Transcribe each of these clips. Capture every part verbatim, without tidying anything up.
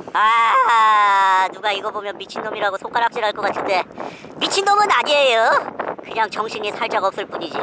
아, 누가 이거 보면 미친놈이라고 손가락질 할 것 같은데 미친놈은 아니에요. 그냥 정신이 살짝 없을 뿐이지.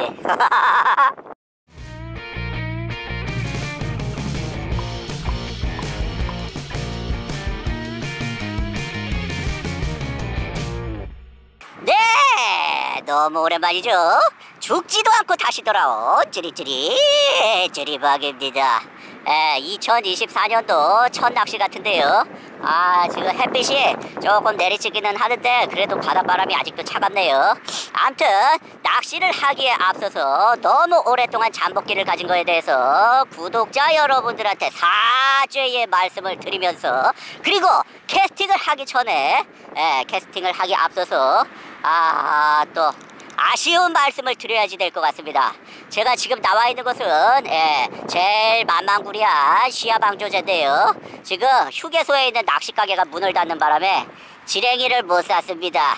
네, 너무 오랜만이죠. 죽지도 않고 다시 돌아온 찌리찌리 찌리박입니다. 에, 이천이십사 년도 첫 낚시 같은데요. 아, 지금 햇빛이 조금 내리치기는 하는데 그래도 바닷바람이 아직도 차갑네요. 암튼 낚시를 하기에 앞서서 너무 오랫동안 잠복기를 가진 거에 대해서 구독자 여러분들한테 사죄의 말씀을 드리면서, 그리고 캐스팅을 하기 전에 에, 캐스팅을 하기 앞서서 아, 또 아쉬운 말씀을 드려야지 될 것 같습니다. 제가 지금 나와 있는 곳은 예, 제일 만만구리한 시야방조제인데요. 지금 휴게소에 있는 낚시가게가 문을 닫는 바람에 지렁이를 못 샀습니다.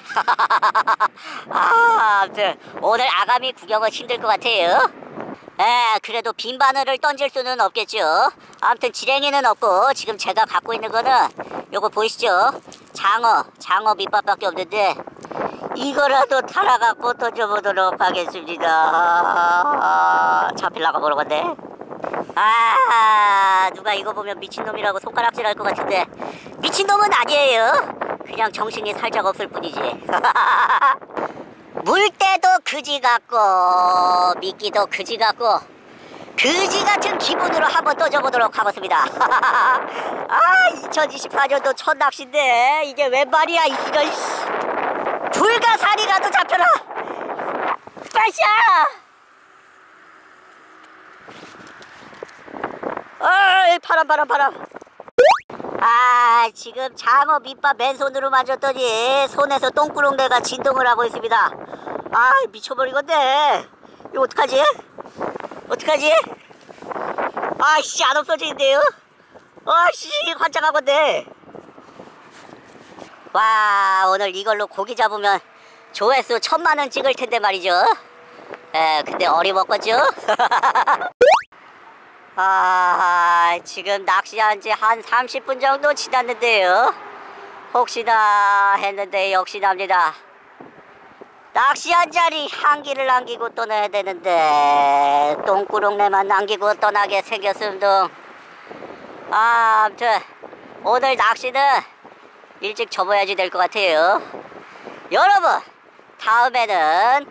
아, 아무튼 오늘 아가미 구경은 힘들 것 같아요. 예, 그래도 빈 바늘을 던질 수는 없겠죠. 아무튼 지렁이는 없고 지금 제가 갖고 있는 거는 요거 보이시죠? 장어, 장어 밑밥밖에 없는데 이거라도 달아갖고 던져보도록 하겠습니다. 아, 잡힐라가 모르겠네. 아, 누가 이거 보면 미친놈이라고 손가락질 할 것 같은데 미친놈은 아니에요. 그냥 정신이 살짝 없을 뿐이지. 물때도 그지 같고 미끼도 그지 같고 그지 같은 기분으로 한번 던져보도록 하겠습니다. 아, 이천이십사 년도 첫 낚시인데 이게 웬 말이야 이런. 불가사리라도 잡혀라. 빨리야. 어이, 바람 바람 바람. 아, 지금 장어 밑밥 맨손으로 만졌더니 손에서 똥구렁내가 진동을 하고 있습니다. 아, 미쳐버리겠네. 이거 어떡하지? 어떡하지? 아씨, 안 없어지는데요? 아씨, 환장하겠네. 와, 오늘 이걸로 고기 잡으면 조회수 천만원 찍을 텐데 말이죠. 에, 근데 어림없겠죠? 아, 지금 낚시한 지 한 삼십 분 정도 지났는데요. 혹시나 했는데 역시납니다. 낚시한 자리 향기를 남기고 떠나야 되는데 똥구렁내만 남기고 떠나게 생겼음둥. 아, 아무튼 오늘 낚시는 일찍 접어야지 될 것 같아요. 여러분, 다음에는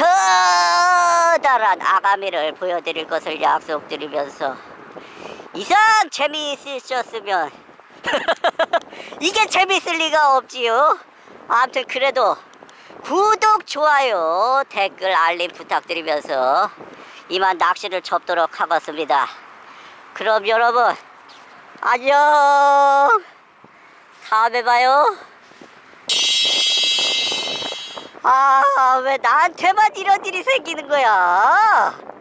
커다란 아가미를 보여드릴 것을 약속드리면서 이상 재미있으셨으면 이게 재밌을 리가 없지요. 아무튼 그래도 구독, 좋아요, 댓글, 알림 부탁드리면서 이만 낚시를 접도록 하겠습니다. 그럼 여러분 안녕. 다음에 봐요. 아, 왜 나한테만 이런 일이 생기는 거야?